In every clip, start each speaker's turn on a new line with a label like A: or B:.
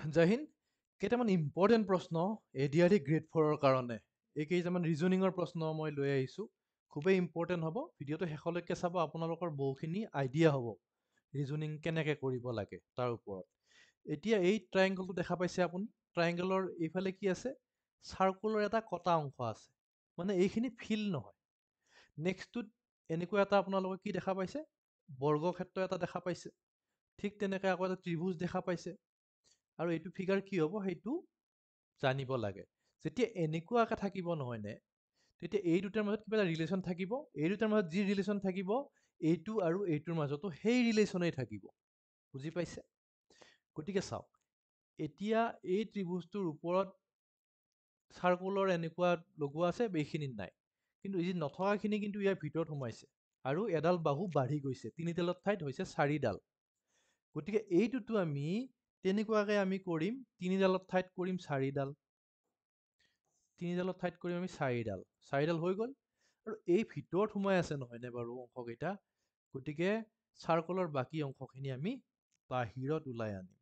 A: জয় হিন্দ। কেইটামান ইম্পৰ্টেণ্ট প্ৰশ্ন ADRE grade 4ৰ কাৰণে এই কেইটামান ৰিজনিঙৰ প্ৰশ্ন মই লৈ আহিছোঁ। খুবেই ইম্পৰ্টেণ্ট হ'ব। ভিডিঅ'টো শেষলৈকে চাব, আপোনালোকৰ বহুখিনি আইডিয়া হ'ব ৰিজনিং কেনেকৈ কৰিব লাগে তাৰ ওপৰত। এতিয়া এই ট্ৰায়েংগলটো দেখা পাইছে আপুনি। ট্ৰায়েংগলৰ এইফালে কি আছে? চাৰ্কুলৰ এটা কটা অংশ আছে, মানে এইখিনি ফিল নহয়। নেক্সটটোত এনেকুৱা এটা আপোনালোকে কি দেখা পাইছে? বৰ্গক্ষেত্ৰ এটা দেখা পাইছে। ঠিক তেনেকৈ আকৌ এটা ত্ৰিভুজ দেখা পাইছে। আৰু এইটো ফিগাৰ কি হ'ব সেইটো জানিব লাগে। যেতিয়া এনেকুৱাকৈ থাকিব নহয়নে, তেতিয়া এই দুটাৰ মাজত কিবা এটা ৰিলেশ্যন থাকিব। এই দুটাৰ মাজত যি ৰিলেশ্যন থাকিব, এইটো আৰু এইটোৰ মাজতো সেই ৰিলেশ্যনেই থাকিব। বুজি পাইছে? গতিকে চাওক, এতিয়া এই ত্ৰিভুজটোৰ ওপৰত চাৰ্কুলৰ এনেকুৱা লগোৱা আছে, এইখিনিত নাই। কিন্তু এই নথকাখিনি কিন্তু ইয়াৰ ভিতৰত সোমাইছে আৰু এডাল বাহু বাঢ়ি গৈছে। 3ডালৰ ঠাইত হৈছে 4ডাল। গতিকে এইটোতো আমি তেনেকুৱাকৈ আমি কৰিম, 3ডালৰ ঠাইত কৰিম 4ডাল, 3ডালৰ ঠাইত কৰিম আমি 4ডাল। 4ডাল হৈ গ'ল। আৰু এই ভিতৰত সোমাই আছে নহয়নে বাৰু অংশকেইটা? গতিকে চাৰ্কলৰ বাকী অংশখিনি আমি বাহিৰত ওলাই আনিম।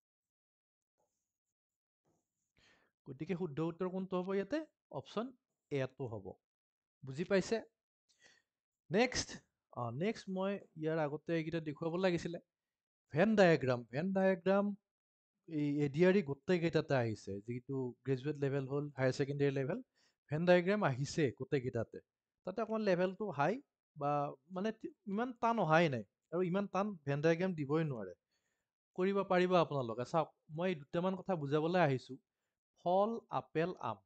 A: গতিকে শুদ্ধ উত্তৰ কোনটো হ'ব ইয়াতে? অপশ্যন এটো হ'ব। বুজি পাইছে? নেক্সট মই ইয়াৰ আগতে এইকেইটা দেখুৱাব লাগিছিলে। ভেন ডায়েগ্ৰাম এই এডিআৰই গোটেইকেইটাতে আহিছে, যিটো গ্ৰেজুৱেট লেভেল হ'ল, higher secondary level. Venn diagram আহিছে গোটেইকেইটাতে। তাতে অকণমান লেভেলটো হাই, বা মানে ইমান টান অহাই নাই, আৰু ইমান টান ভেন ডায়েগ্ৰাম দিবই নোৱাৰে। কৰিব পাৰিব আপোনালোকে। চাওক, মই দুটামান কথা বুজাবলৈ আহিছোঁ। ফল, আপেল, আম,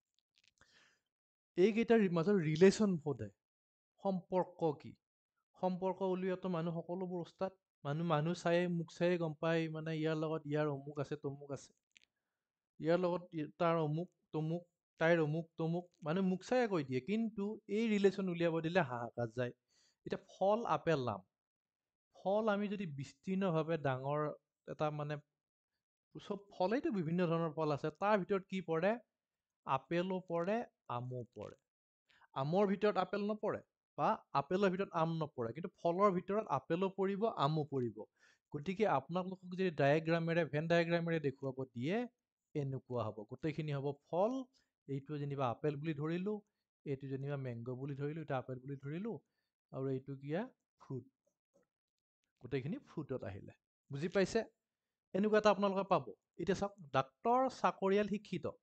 A: এইকেইটাৰ মাজৰ ৰিলেশ্যন সোধে, সম্পৰ্ক কি? সম্পৰ্ক উলিওৱাটো মানুহ সকলোবোৰ উস্তাদ। মানুহ চায়ে, মুখ চায়ে গম পায়, মানে ইয়াৰ লগত ইয়াৰ অমুক আছে, তমুক আছে, ইয়াৰ লগত তাৰ অমুক তমুক, তাইৰ অমুক তমুক, মানে মুখ চায়ে কৈ দিয়ে। কিন্তু এই ৰিলেশ্যন উলিয়াব দিলে হাহাকাৰ যায়। এতিয়া ফল, আপেল, আম। ফল আমি যদি বিস্তীৰ্ণভাৱে ডাঙৰ এটা, মানে চব ফলেইতো বিভিন্ন ধৰণৰ ফল আছে, তাৰ ভিতৰত কি পৰে? আপেলো পৰে, আমো পৰে। আমৰ ভিতৰত আপেল নপৰে, বা আপেলৰ ভিতৰত আম নপৰে, কিন্তু ফলৰ ভিতৰত আপেলো পৰিব, আমো পৰিব। গতিকে আপোনালোকক যদি ভেন ডায়েগ্ৰামেৰে দেখুৱাব দিয়ে, এনেকুৱা হ'ব। গোটেইখিনি হ'ব ফল, এইটো যেনিবা আপেল বুলি ধৰিলোঁ, এইটো যেনিবা মেংগ বুলি ধৰিলোঁ, এটা আপেল বুলি ধৰিলোঁ, আৰু এইটো কিয়া? ফ্ৰুট। গোটেইখিনি ফ্ৰুটত আহিলে। বুজি পাইছে? এনেকুৱা এটা আপোনালোকে পাব। এতিয়া চাওক, ডাক্তৰ, চাকৰিয়াল, শিক্ষিত।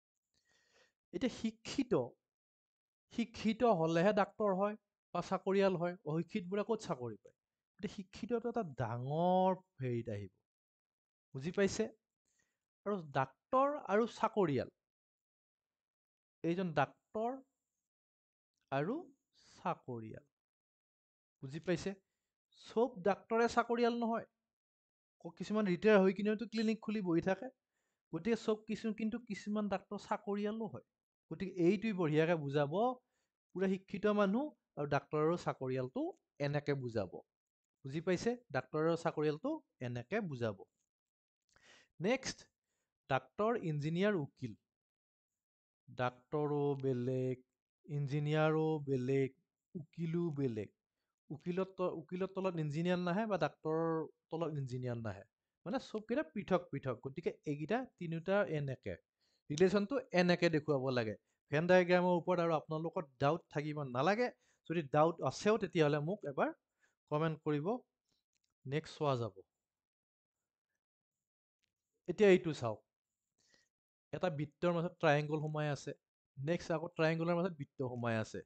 A: এতিয়া শিক্ষিত হ'লেহে ডাক্তৰ হয় বা চাকৰিয়াল হয়। অশিক্ষিতবোৰে ক'ত চাকৰি পায়? গতিকে শিক্ষিতটো এটা ডাঙৰ হেৰিত আহিব। বুজি পাইছে? আৰু ডাক্তৰ আৰু চাকৰিয়াল, এইজন ডাক্তৰ আৰু চাকৰিয়াল। বুজি পাইছে? চব ডাক্তৰে চাকৰিয়াল নহয়। কিছুমান ৰিটায়াৰ হৈ কিনেওতো ক্লিনিক খুলি বহি থাকে। গতিকে কিন্তু কিছুমান ডাক্তৰ চাকৰিয়ালো হয়। গতিকে এইটোৱে বঢ়িয়াকৈ বুজাব, পুৰা শিক্ষিত মানুহ আৰু ডাক্তৰ আৰু চাকৰিয়ালটো এনেকে বুজাব। বুজি পাইছে? ডাক্তৰ আৰু চাকৰিয়ালটো এনেকে বুজাব। নেক্সট, ডাক্তৰ, ইঞ্জিনিয়াৰ, উকিল। ডাক্তৰো বেলেগ, ইঞ্জিনিয়াৰো বেলেগ, উকিলো বেলেগ। উকিলৰ তলত ইঞ্জিনিয়াৰ নাহে, বা ডাক্তৰৰ তলত ইঞ্জিনিয়াৰ নাহে। মানে চবকেইটা পৃথক পৃথক। গতিকে এইকেইটা তিনিওটা এনেকে ৰিলেশ্যনটো এনেকে দেখুৱাব লাগে ভেন ডায়েগ্ৰামৰ ওপৰত। আৰু আপোনালোকৰ ডাউট থাকিব নালাগে। যদি ডাউট আছেও, তেতিয়াহ'লে মোক এবাৰ কমেণ্ট কৰিব। নেক্সট চোৱা যাব। এতিয়া এইটো চাওক, এটা বৃত্তৰ মাজত ট্ৰায়েংগল সোমাই আছে। নেক্সট আকৌ ট্ৰায়েংগলৰ মাজত বৃত্ত সোমাই আছে।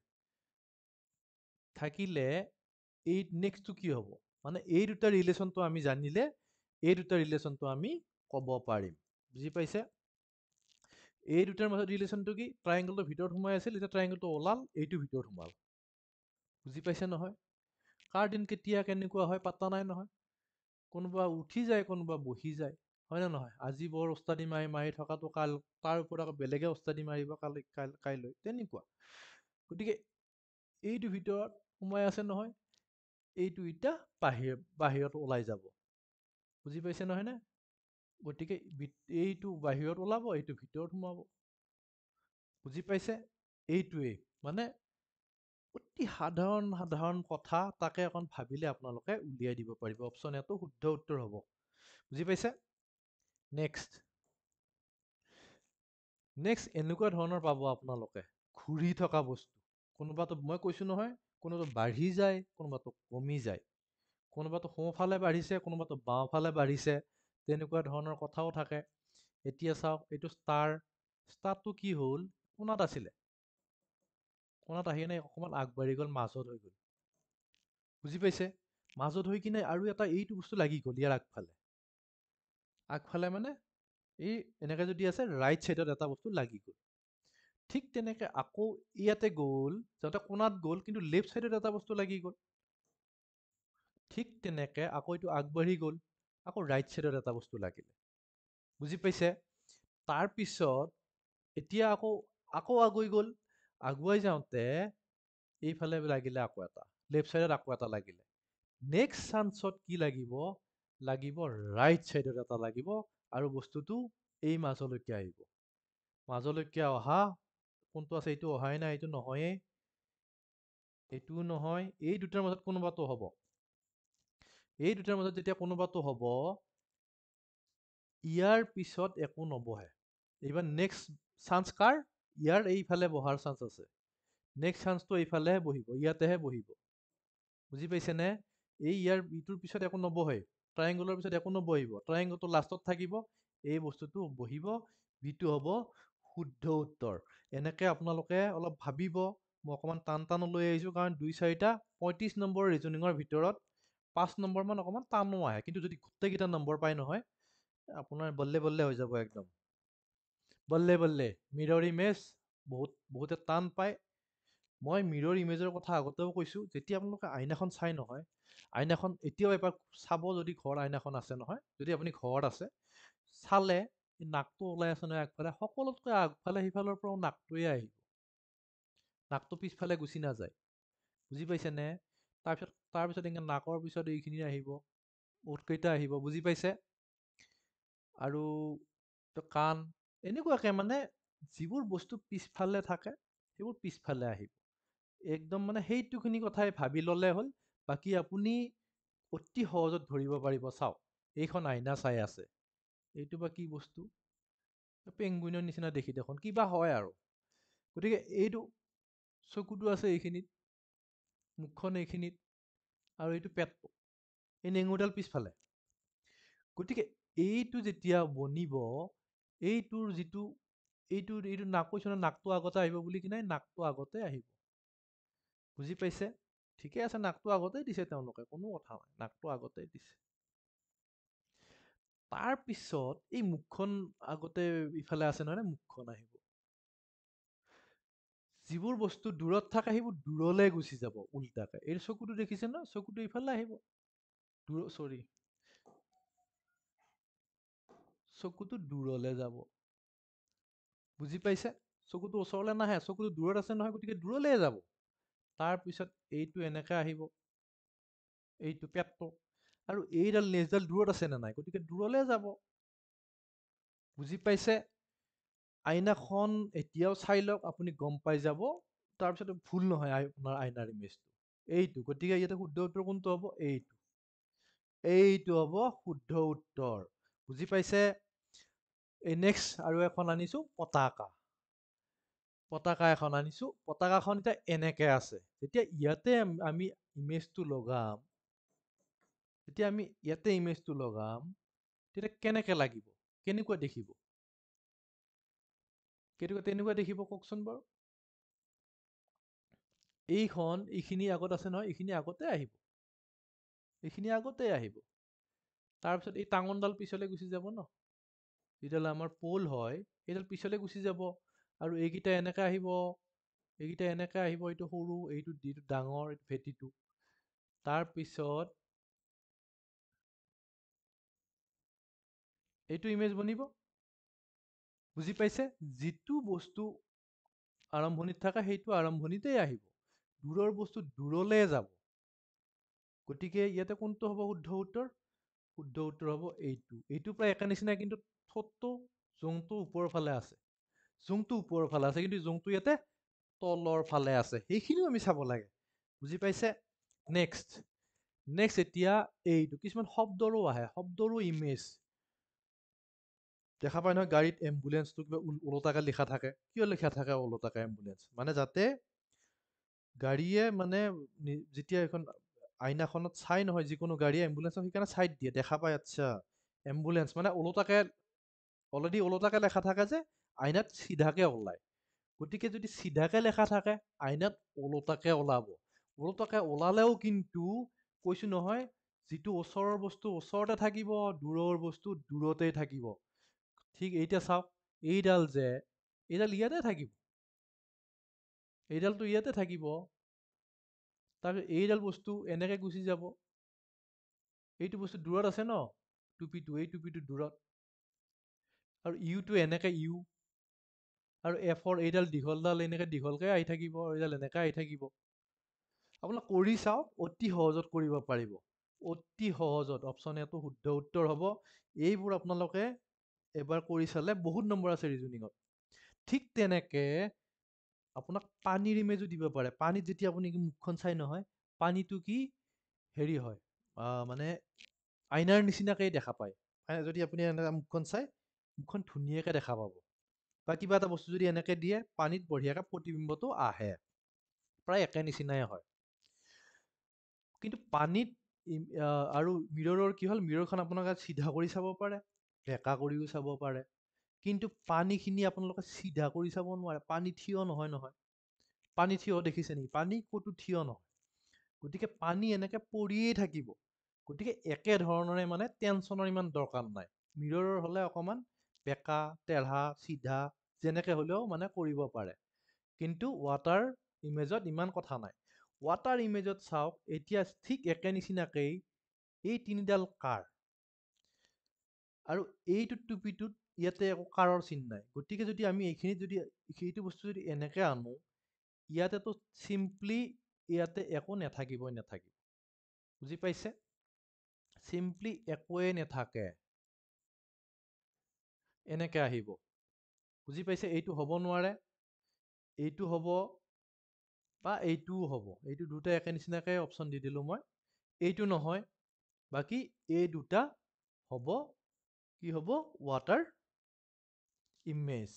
A: থাকিলে এই নেক্সটটো কি হ'ব? মানে এই দুটা ৰিলেশ্যনটো আমি জানিলে এই দুটা ৰিলেশ্যনটো আমি ক'ব পাৰিম। বুজি পাইছে? এই দুটাৰ মাজত ৰিলেশ্যনটো কি? ট্ৰায়েংগলটোৰ ভিতৰত সোমাই আছিল, এতিয়া ট্ৰায়েংগলটো ওলাল, এইটো ভিতৰত সোমাল। বুজি পাইছে নহয়? কাৰ দিন কেতিয়া কেনেকুৱা হয় পাত্তা নাই নহয়। কোনোবা উঠি যায়, কোনোবা বহি যায়, হয় নে নহয়? আজি বৰ ওস্তাদি মাৰি থকাটো কাল, তাৰ ওপৰত আকৌ বেলেগে ওস্তাদি মাৰিব কাইলৈ, তেনেকুৱা। গতিকে এইটো ভিতৰত সোমাই আছে নহয়, এইটো এতিয়া বাহিৰত ওলাই যাব। বুজি পাইছে নহয়নে? গতিকে এইটো বাহিৰত ওলাব, এইটো ভিতৰত সোমাব। বুজি পাইছে? এইটোৱেই মানে অতি সাধাৰণ কথা, তাকে অকণ ভাবিলে আপোনালোকে উলিয়াই দিব পাৰিব। অপশ্যন এটো শুদ্ধ উত্তৰ হ'ব। বুজি পাইছে? নেক্সট এনেকুৱা ধৰণৰ পাব আপোনালোকে ঘূৰি থকা বস্তু। কোনোবাটো মই কৈছোঁ নহয়, কোনোবাটো বাঢ়ি যায়, কোনোবাটো কমি যায়, কোনোবাটো সোঁফালে বাঢ়িছে, কোনোবাটো বাওঁফালে বাঢ়িছে, তেনেকুৱা ধৰণৰ কথাও থাকে। এতিয়া চাওক, এইটো ষ্টাৰটো কি হ'ল, কোণাত আছিলে, কোণাত আহি কিনে অকণমান আগবাঢ়ি গ'ল, মাজত হৈ গ'ল। বুজি পাইছে? মাজত হৈ কিনে আৰু এটা এইটো বস্তু লাগি গ'ল ইয়াৰ আগফালে। আগফালে মানে এই এনেকে যদি আছে, ৰাইট চাইডত এটা বস্তু লাগি গ'ল। ঠিক তেনেকে আকৌ ইয়াতে গ'ল, যাওঁতে কোণাত গ'ল, কিন্তু লেফ্ট চাইডত এটা বস্তু লাগি গ'ল। ঠিক তেনেকে আকৌ এইটো আগবাঢ়ি গ'ল, আকৌ ৰাইট চাইডত এটা বস্তু লাগিলে। বুজি পাইছে? তাৰপিছত এতিয়া আকৌ আগুৱাই গ'ল, আগুৱাই যাওঁতে এইফালে লাগিলে আকৌ এটা, লেফ্ট চাইডত আকৌ এটা লাগিলে। নেক্সট চান্সত কি লাগিব, ৰাইট চাইডত এটা লাগিব, আৰু বস্তুটো এই মাজলৈকে আহিব। মাজলৈকে অহা কোনটো আছে, এইটো অহাই নাই, এইটো নহয়েই, এইটোও নহয়, এই দুটাৰ মাজত কোনোবাটো হ'ব। এই দুটাৰ মাজত যেতিয়া কোনোবাটো হ'ব, ইয়াৰ পিছত একো নবহে। এইবাৰ নেক্সট চান্স কাৰ, ইয়াৰ এইফালে বহাৰ চান্স আছে। নেক্সট চান্সটো এইফালেহে বহিব, ইয়াতেহে বহিব। বুজি পাইছেনে? ইটোৰ পিছত একো নবহে, ট্ৰায়েংগলৰ পিছত একো নবহিব, ট্ৰায়েংগলটো লাষ্টত থাকিব, এই বস্তুটো বহিব, বিটো হ'ব শুদ্ধ উত্তৰ। এনেকে আপোনালোকে অলপ ভাবিব। মই অকণমান টান লৈ আহিছোঁ, কাৰণ 2-4টা 35 নম্বৰৰ ৰিজনিঙৰ ভিতৰত 5 নম্বৰমান অকণমান টানো আহে, কিন্তু যদি গোটেইকেইটা নম্বৰ পায় নহয়, আপোনাৰ বল্লে বল্লে হৈ যাব একদম। বল্লে বল্লে। মিৰৰ ইমেজ বহুতে টান পায়। মই মিৰৰ ইমেজৰ কথা আগতেও কৈছোঁ, যেতিয়া আপোনালোকে আইনাখন চাই নহয়, আইনাখন এতিয়াও এবাৰ চাব, যদি ঘৰত আইনাখন আছে নহয়, যদি আপুনি ঘৰত আছে, চালে নাকটো ওলাই আছে নহয় আগফালে, সকলোতকৈ আগফালে সিফালৰ পৰাও নাকটোৱে আহিব। নাকটো পিছফালে গুচি নাযায়। বুজি পাইছেনে? তাৰপিছত এনেকৈ নাকৰ পিছত এইখিনি আহিব, ওঁঠকেইটা আহিব। বুজি পাইছে? আৰু কাণ, এনেকুৱাকে মানে যিবোৰ বস্তু পিছফালে থাকে, সেইবোৰ পিছফালে আহিব। একদম মানে সেইটোখিনি কথাই ভাবি ল'লে হ'ল। বাকী আপুনি অতি সহজত ধৰিব পাৰিব। চাওক, এইখন আইনা চাই আছে, এইটো বা কি বস্তু, পেংগুইনৰ নিচিনা দেখি দেখোন, কিবা হয় আৰু। গতিকে এইটো চকুটো আছে এইখিনিত, মুখখন এইখিনিত, আৰু এইটো পেটটো, এই নেঙুৰডাল পিছফালে। গতিকে এইটো যেতিয়া বনিব, এইটোৰ যিটো এইটো নাক কৈছোঁ নহয়, নাকটো আগতে আহিব বুলি কিনে, নাকটো আগতে আহিব। বুজি পাইছে? ঠিকে আছে, নাকটো আগতে দিছে তেওঁলোকে, কোনো কথা নাই, নাকটো আগতে দিছে। তাৰপিছত এই মুখখন আগতে ইফালে আছে নহয়, মুখখন আহিব। যিবোৰ বস্তু দূৰত থাকে, সেইবোৰ দূৰলৈ গুচি যাব উল্টাকে। এই চকুটো দেখিছে ন, চকুটো ইফালে আহিব, চকুটো দূৰলৈ যাব। বুজি পাইছে? চকুটো ওচৰলৈ নাহে, চকুটো দূৰত আছে নহয়, গতিকে দূৰলৈ যাব। তাৰপিছত এইটো এনেকে আহিব, এইটো পেটটো, আৰু এইডাল নেজডাল দূৰত আছে নে নাই, গতিকে দূৰলৈ যাব। বুজি পাইছে? আইনাখন এতিয়াও চাই লওক, আপুনি গম পাই যাব। তাৰপিছত ভুল নহয় আপোনাৰ আইনাৰ ইমেজটো এইটো। গতিকে ইয়াতে শুদ্ধ উত্তৰ কোনটো হ'ব? এইটো হ'ব শুদ্ধ উত্তৰ। বুজি পাইছে? এই নেক্সট আৰু এখন আনিছো, পতাকা এখন আনিছো। পতাকাখন এতিয়া এনেকে আছে। যেতিয়া ইয়াতে আমি ইমেজটো লগাম, তেতিয়া কেনেকে লাগিব, কেনেকুৱা দেখিব? তেনেকুৱা দেখিব, কওকচোন বাৰু। এইখিনি আগত আছে নহয়, এইখিনি আগতে আহিব। তাৰপিছত এই টাঙনডাল পিছলৈ গুচি যাব ন, যিডাল আমাৰ পোল হয়, সেইডাল পিছলৈ গুচি যাব। আৰু এইকেইটা এনেকে আহিব, এইটো সৰু, এইটো ডাঙৰ, ভেটিটো। তাৰপিছত এইটো ইমেজ বনিব। বুজি পাইছে? যিটো বস্তু আৰম্ভণিত থাকে, সেইটো আৰম্ভণিতেই আহিব। দূৰৰ বস্তু দূৰলৈ যাব। গতিকে ইয়াতে কোনটো হ'ব শুদ্ধ উত্তৰ? শুদ্ধ উত্তৰ হ'ব এইটো প্ৰায় একে নিচিনা, কিন্তু ঠোঁটটো জোংটো ওপৰৰ ফালে আছে। কিন্তু জোংটো ইয়াতে তলৰ ফালে আছে। সেইখিনিও আমি চাব লাগে। বুজি পাইছে? নেক্সট এতিয়া এইটো কিছুমান শব্দৰো আহে, শব্দৰো ইমেজ। দেখা পায় নহয় গাড়ীত এম্বুলেঞ্চটো কিবা ওলোটাকে লিখা থাকে। কিয় লিখা থাকে ওলোটাকে এম্বুলেঞ্চ? মানে যাতে গাড়ীয়ে মানে যেতিয়া এখন আইনাখনত চাই নহয় যিকোনো গাড়ীয়ে এম্বুলেঞ্চক সেইকাৰণে চাইড দিয়ে, দেখা পায় আচ্ছা এম্বুলেঞ্চ মানে ওলোটাকে অলৰেডি ওলোটাকে লেখা থাকে যে আইনাত চিধাকে ওলায়। গতিকে যদি চিধাকে লেখা থাকে আইনাত ওলোটাকে ওলাব। ওলোটাকে ওলালেও কিন্তু কৈছো নহয় যিটো ওচৰৰ বস্তু ওচৰতে থাকিব, দূৰৰ বস্তু দূৰতেই থাকিব। ঠিক এতিয়া চাওক এইডাল ইয়াতে থাকিব, এইডালটো ইয়াতে থাকিব, তাৰপিছত এইডাল বস্তু এনেকে গুচি যাব। এইটো বস্তু দূৰত আছে ন, এই টুপিটো দূৰত, আৰু ইউটো এনেকে ইউ, আৰু এফৰ এইডাল দীঘলডাল এনেকে দীঘলকে আহি থাকিব, আৰু এইডাল এনেকে আহি থাকিব। আপোনাক কৰি চাওক, অতি সহজত কৰিব পাৰিব, অতি সহজত। অপশ্যন এটো শুদ্ধ উত্তৰ হ'ব। এইবোৰ আপোনালোকে এবাৰ কৰি চালে বহুত নম্বৰ আছে ৰিজনিঙত। ঠিক তেনেকে আপোনাক পানীৰ ইমেজো দিব পাৰে। পানীত যেতিয়া আপুনি মুখখন চাই নহয়, পানীটো কি হেৰি হয়, মানে আইনাৰ নিচিনাকেই দেখা পায়। যদি আপুনি এনেকৈ মুখখন চাই, মুখখন ধুনীয়াকৈ দেখা পাব। বা কিবা এটা বস্তু যদি এনেকৈ দিয়ে, পানীত বঢ়িয়াকৈ প্ৰতিবিম্বটো আহে, প্ৰায় একে নিচিনাই হয়। কিন্তু পানীত আৰু মিৰৰৰ কি হ'ল, মিৰৰখন আপোনালোকে চিধা কৰি চাব পাৰে, বেঁকা কৰিও চাব পাৰে। কিন্তু পানীখিনি আপোনালোকে চিধা কৰি চাব নোৱাৰে, পানী থিয় নহয় নহয়। পানী থিয় দেখিছে নেকি? পানী ক'তো থিয় নহয়। গতিকে পানী এনেকে পৰিয়েই থাকিব। গতিকে একে ধৰণৰে মানে টেনচনৰ ইমান দৰকাৰ নাই। মিৰৰৰ হ'লে অকণমান বেঁকা, তেঢ়া, চিধা যেনেকে হ'লেও মানে কৰিব পাৰে। কিন্তু ৱাটাৰ ইমেজত ইমান কথা নাই। ৱাটাৰ ইমেজত চাওক, এতিয়া ঠিক একে নিচিনাকেই এই তিনিডাল কাৰ, আৰু এইটো টুপিটোত ইয়াতে একো কাৰৰ চিন নাই। গতিকে যদি আমি এইখিনিত যদি সেইটো বস্তু যদি এনেকে আনো, ইয়াতেতো চিম্পলি ইয়াতে একো নাথাকিবই নাথাকিব। বুজি পাইছে? চিম্পলি একোৱে নাথাকে, এনেকে আহিব। বুজি পাইছে? এইটো হ'ব নোৱাৰে, এইটো হ'ব, বা এইটোও হ'ব। এইটো দুটা একে নিচিনাকে অপশ্যন দি দিলোঁ মই। এইটো নহয়, বাকী এই দুটা হ'ব। কি হ'ব? Water image.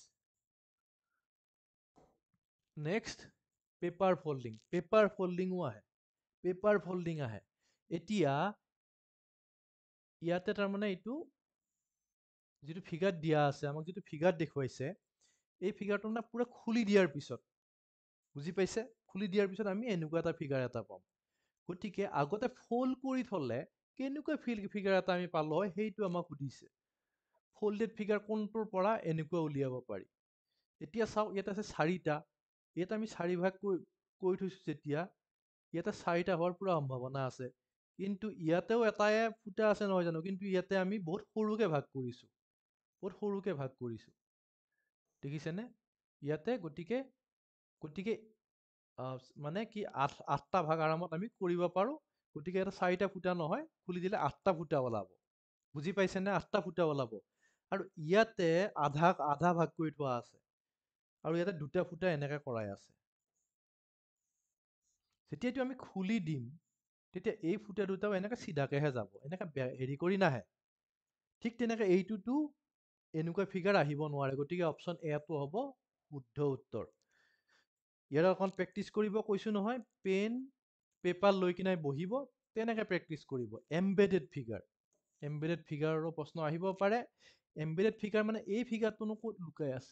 A: Next, paper folding. Paper ফল্ডিঙো আহে, পেপাৰ ফল্ডিং আহে। এতিয়া ইয়াতে তাৰমানে এইটো যিটো ফিগাৰ দিয়া আছে, আমাক যিটো ফিগাৰ দেখুৱাইছে, এই ফিগাৰটো মানে পুৰা খুলি দিয়াৰ পিছত, বুজি পাইছে? খুলি দিয়াৰ পিছত আমি এনেকুৱা এটা ফিগাৰ এটা পাম। গতিকে আগতে ফল্ড কৰি থলে কেনেকুৱা ফিগাৰ এটা আমি পালো হয়, সেইটো আমাক সুধিছে। ফল্ডেড ফিগাৰ কোনটোৰ পৰা এনেকুৱা উলিয়াব পাৰি। এতিয়া চাওক, ইয়াত আছে 4টা। ইয়াত আমি 4 ভাগ কৰি থৈছো যেতিয়া, ইয়াতে 4টা হোৱাৰ পুৰা সম্ভাৱনা আছে। কিন্তু ইয়াতেও এটাই ফুটা আছে নহয় জানো, কিন্তু ইয়াতে আমি বহুত সৰুকে ভাগ কৰিছো, বহুত সৰুকে ভাগ কৰিছো। দেখিছেনে? ইয়াতে গতিকে মানে কি 8টা ভাগ আৰামত আমি কৰিব পাৰো। গতিকে এটা 4টা ফুটা নহয়, খুলি দিলে 8টা ফুটা ওলাব। বুজি পাইছেনে? 8টা ফুটা ওলাব। আৰু ইয়াতে আধা ভাগ কৰি থোৱা আছে, আৰু ইয়াতে 2টা ফুটা এনেকে কৰাই আছে। যেতিয়াটো আমি খুলি দিম, তেতিয়া এই ফুটা দুটাও এনেকে চিধাকেহে যাব, এনেকে হেৰি কৰি নাহে। ঠিক তেনেকে এইটোতো এনেকুৱা ফিগাৰ আহিব নোৱাৰে। গতিকে অপশ্যন এটো হ'ব শুদ্ধ উত্তৰ। ইয়াৰ অকণ প্ৰেক্টিচ কৰিব কৈছো নহয়, পেন পেপাৰ লৈ কিনে বহিব, তেনেকে প্ৰেক্টিচ কৰিব। এম্বেডেড ফিগাৰ, এম্বেডেড ফিগাৰৰো প্ৰশ্ন আহিব পাৰে। এম্বেডেড ফিগাৰ মানে এই ফিগাৰটোনো ক'ত লুকাই আছে?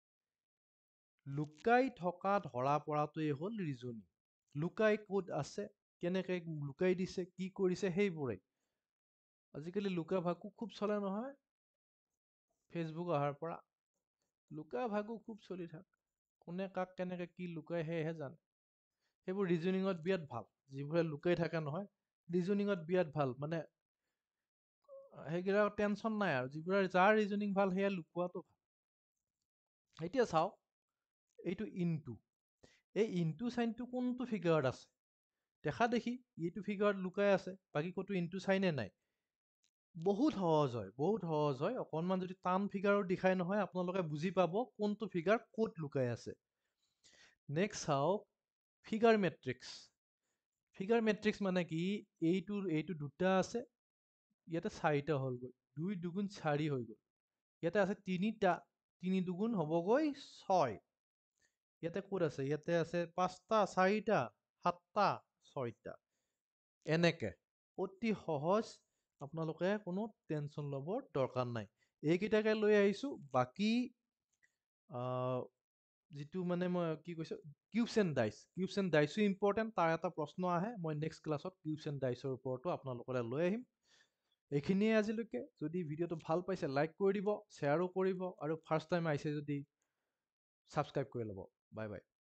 A: লুকাই থকা ধৰা পৰাটোৱে হ'ল ৰিজনিং। লুকাই ক'ত আছে, কেনেকে লুকাই দিছে, কি কৰিছে, সেইবোৰে। আজিকালি লুকা ভাকু খুব চলে নহয়, ফেচবুক অহাৰ পৰা লুকা ভাকু খুব চলি থাকে। কোনে কাক কেনেকে কি লুকাই সেয়েহে জানে। সেইবোৰ ৰিজনিঙত বিৰাট ভাল, যিবোৰে লুকাই থাকে নহয়, ৰিজনিঙত বিৰাট ভাল। মানে সেইবিলাক টেনচন নাই আৰু, যিবোৰে যাৰ ৰিজনিং ভাল সেয়া লুকুৱাটো ভাল। এতিয়া চাওক, এইটো ইনটু, এই ইনটু চাইনটো কোনটো ফিগাৰত আছে? দেখা দেখি এইটো ফিগাৰত লুকাই আছে, বাকী ক'তো ইনটু চাইনে নাই। বহুত সহজ হয়, বহুত সহজ হয়। অকণমান যদি টান ফিগাৰত দেখাই নহয়, আপোনালোকে বুজি পাব কোনটো ফিগাৰ ক'ত লুকাই আছে। নেক্সট চাওক, ফিগাৰ মেট্ৰিক্স। ফিগাৰ মেট্ৰিক্স মানে কি? এইটো 2টা আছে, ইয়াতে 4টা হ'ল গৈ, 2 2 4 হৈ গ'ল। ইয়াতে আছে 3টা, 3 দুগুণ হ'বগৈ 6। ইয়াতে ক'ত আছে? ইয়াতে আছে 5টা, 4টা, 7টা, 6টা। এনেকে অতি সহজ, আপোনালোকে কোনো টেনচন ল'ব দৰকাৰ নাই। এইকেইটাকে লৈ আহিছোঁ। বাকী যিটো মানে মই কি কৈছোঁ, কিউবছ এণ্ড ডাইচো ইম্পৰ্টেণ্ট, তাৰ এটা প্ৰশ্ন আহে। মই নেক্সট ক্লাছত কিউবছ এণ্ড ডাইচৰ ওপৰতো আপোনালোকলৈ লৈ আহিম। এইখিনিয়ে আজিলৈকে। যদি ভিডিঅ'টো ভাল পাইছে লাইক কৰি দিব, শ্বেয়াৰো কৰিব, আৰু ফাৰ্ষ্ট টাইম আহিছে যদি ছাবস্ক্ৰাইব কৰি ল'ব। Bye bye.